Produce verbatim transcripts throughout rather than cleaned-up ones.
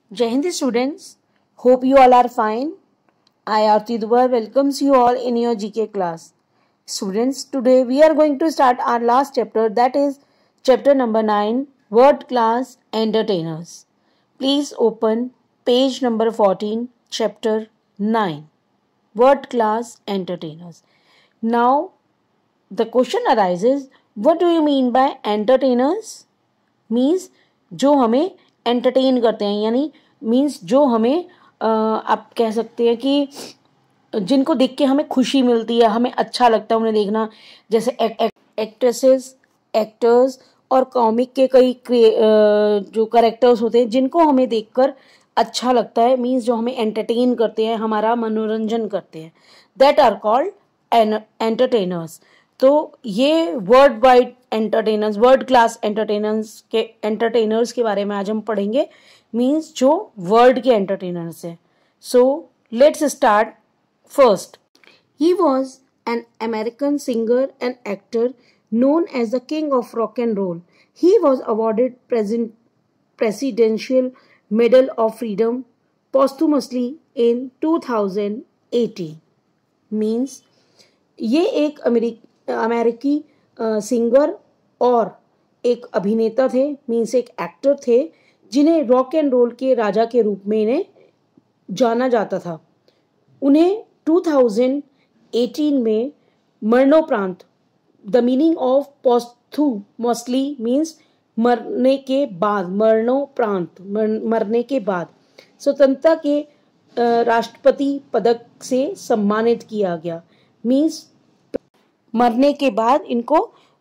Jai Hind students, hope you all are fine. I Aarti Dubey welcomes you all in your G K class. Students, today we are going to start our last chapter, that is chapter number nine, Word Class Entertainers. Please open page number fourteen, chapter nine, Word Class Entertainers. Now, the question arises, what do you mean by entertainers? Means जो हमें entertain करते हैं, यानी means जो हमें आ, आप कह सकते हैं कि जिनको देख के हमें खुशी मिलती है, हमें अच्छा लगता है उन्हें देखना, जैसे एक, एक, एक्ट्रेसेस, एक्टर्स और कॉमिक के कई जो कैरेक्टर्स होते हैं जिनको हमें देखकर अच्छा लगता है, मीन्स जो हमें एंटरटेन करते हैं, हमारा मनोरंजन करते हैं, दैट आर कॉल्ड एंटरटेनर्स. तो ये world wide entertainers, world class entertainers के एंटरटेनर्स के बारे में आज हम पढ़ेंगे, मीन्स जो वर्ड के एंटरटेनर्स हैं. So let's start. First, he was an American singer and actor known as the king of rock and roll. He was awarded present presidential medal of freedom posthumously in two thousand eighteen. Means ये एक अमेरिकी singer और एक अभिनेता थे, means एक actor थे जिन्हें रॉक एंड रोल के राजा के रूप में इन्हें जाना जाता था. उन्हें दो हज़ार अठारह में मरणोपरांत, the meaning of posthumously means मरने के बाद, मरणोपरांत मरने के बाद, स्वतंत्रता के राष्ट्रपति पदक से सम्मानित किया गया. मीन्स मरने के बाद इनको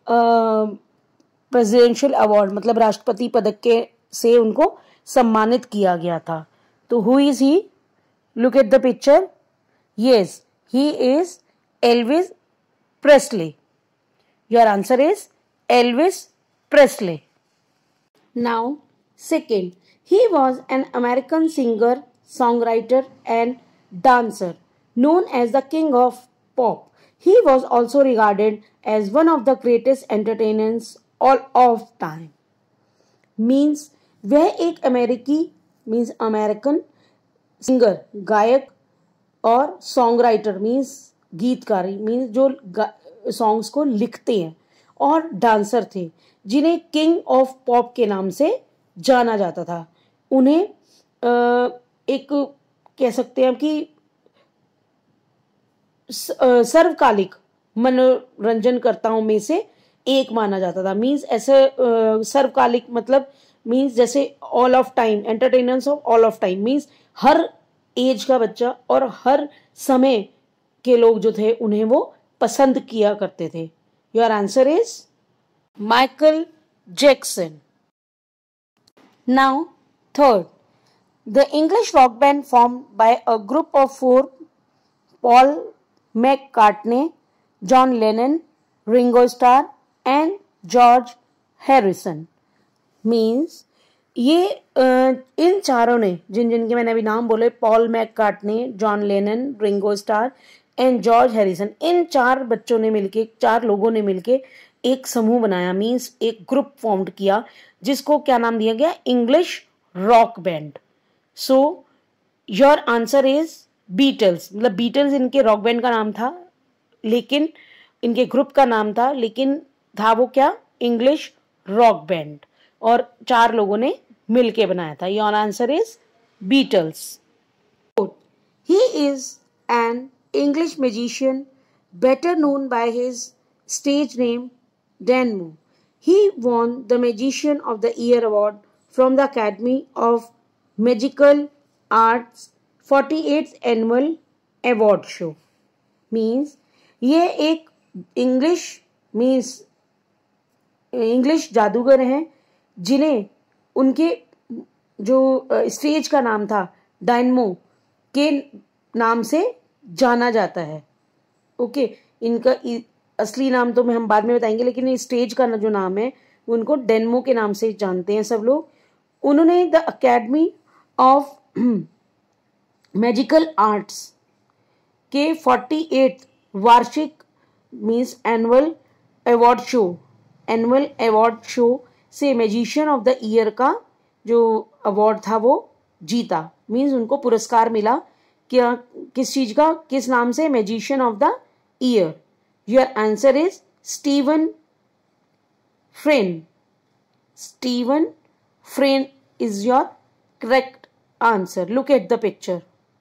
प्रेसिडेंशियल अवार्ड मतलब राष्ट्रपति पदक के से उनको सम्मानित किया गया था. तो who is he? Look at the picture. Yes, he is Elvis Presley. Your answer is Elvis Presley. Now, second, he was an American singer, songwriter and dancer known as the king of pop. He was also regarded as one of the greatest entertainers all of time. Means वह एक अमेरिकी means American singer, गायक और song means गीतकार, means जो songs को लिखते हैं, और डांसर थे जिन्हें किंग ऑफ पॉप के नाम से जाना जाता था. उन्हें एक कह सकते हैं कि सर्वकालिक मनोरंजनकर्ताओं में से एक माना जाता था. मीन्स ऐसे सर्वकालिक मतलब मीन्स जैसे all of time, entertainers of all of time, means हर एज का बच्चा और हर समय के लोग जो थे उन्हें वो पसंद किया करते थे. Your answer is Michael Jackson. Now third, the English rock band formed by a group of four, Paul McCartney, John Lennon, Ringo Starr and George Harrison. Means ये इन चारों ने, जिन जिन के मैंने अभी नाम बोले, Paul McCartney, John Lennon, Ringo Starr and George Harrison, इन चार बच्चों ने मिलके, चार लोगों ने मिलके एक समूह बनाया, मीन्स एक ग्रुप फॉर्म्ड किया, जिसको क्या नाम दिया गया? English rock band. So your answer is Beatles. मतलब बीटल्स इनके रॉक बैंड का नाम था, लेकिन इनके ग्रुप का नाम था, लेकिन था वो क्या? इंग्लिश रॉक बैंड, और चार लोगों ने मिलके बनाया था. Your answer is Beatles. He is an English magician, better known by his stage name Danmo. He won the Magician of the Year award from the Academy of Magical Arts forty-eighth Annual Award Show. Means ये एक English means English जादूगर हैं जिन्हें उनके जो stage का नाम था डैनमो के नाम से जाना जाता है. ओके okay, इनका असली नाम तो मैं हम बाद में बताएंगे, लेकिन इस स्टेज का जो नाम है उनको डैनमो के नाम से जानते हैं सब लोग. उन्होंने the academy of magical arts के अड़तालीसवें वार्षिक means annual award show annual award show से मैजिशियन ऑफ द ईयर का जो अवार्ड था वो जीता, मीन्स उनको पुरस्कार मिला क्या, किस चीज का, किस नाम से, magician of the year. Your answer is Steven Frayne. Steven Frayne is your correct answer. Look at the picture.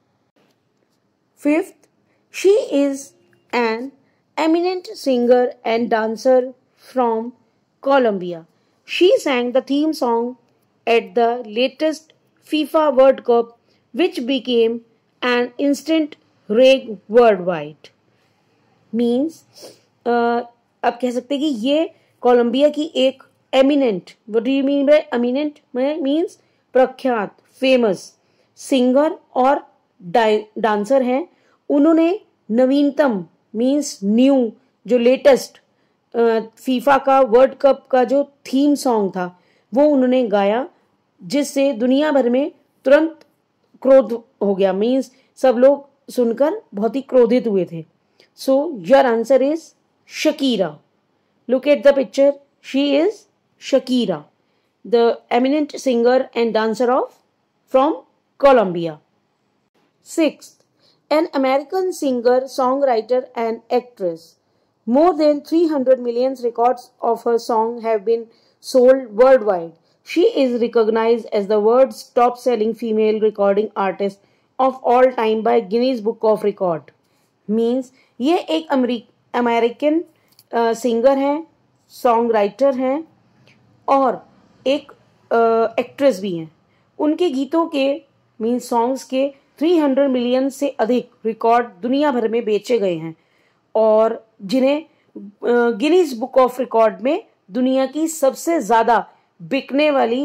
Fifth, she is an eminent singer and dancer from Colombia. She sang the theme song at the latest FIFA World Cup, which became an instant rage worldwide. Means uh, आप कह सकते हैं कि ये Colombia की एक eminent, what do you mean by eminent, means प्रख्यात, famous singer और डांसर हैं. उन्होंने नवीनतम मीन्स न्यू, जो लेटेस्ट फीफा का वर्ल्ड कप का जो थीम सॉन्ग था वो उन्होंने गाया, जिससे दुनिया भर में तुरंत क्रोध हो गया, मीन्स सब लोग सुनकर बहुत ही क्रोधित हुए थे. So your answer is Shakira. Look at the picture. She is Shakira, the eminent singer and dancer of from Colombia. Sixth, an American singer, songwriter and actress. More than three hundred million records of her song have been sold worldwide. She is recognized as the world's top-selling female recording artist of all time by Guinness Book of Record. Means ये एक American singer हैं, song writer हैं और एक actress भी हैं. उनके गीतों के मीन्स सॉन्ग्स के तीन सौ मिलियन से अधिक रिकॉर्ड दुनिया भर में बेचे गए हैं और जिन्हें गिनीज बुक ऑफ रिकॉर्ड में दुनिया की सबसे ज़्यादा बिकने वाली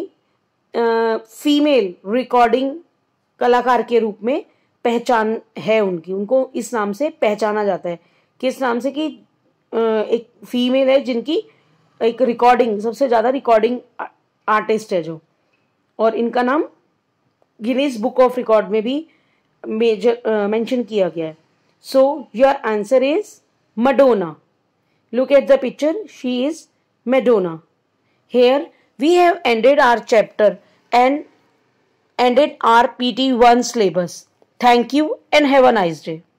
फीमेल रिकॉर्डिंग कलाकार के रूप में पहचान है उनकी. उनको इस नाम से पहचाना जाता है. किस नाम से? कि एक फीमेल है जिनकी एक रिकॉर्डिंग, सबसे ज़्यादा रिकॉर्डिंग आर्टिस्ट है जो, और इनका नाम गिनीज बुक ऑफ रिकॉर्ड में भी मेजर मेंशन किया गया है. So your answer is Madonna. Look at the picture. She is Madonna. Here we have ended our chapter and ended our P T one syllabus. Thank you and have a nice day.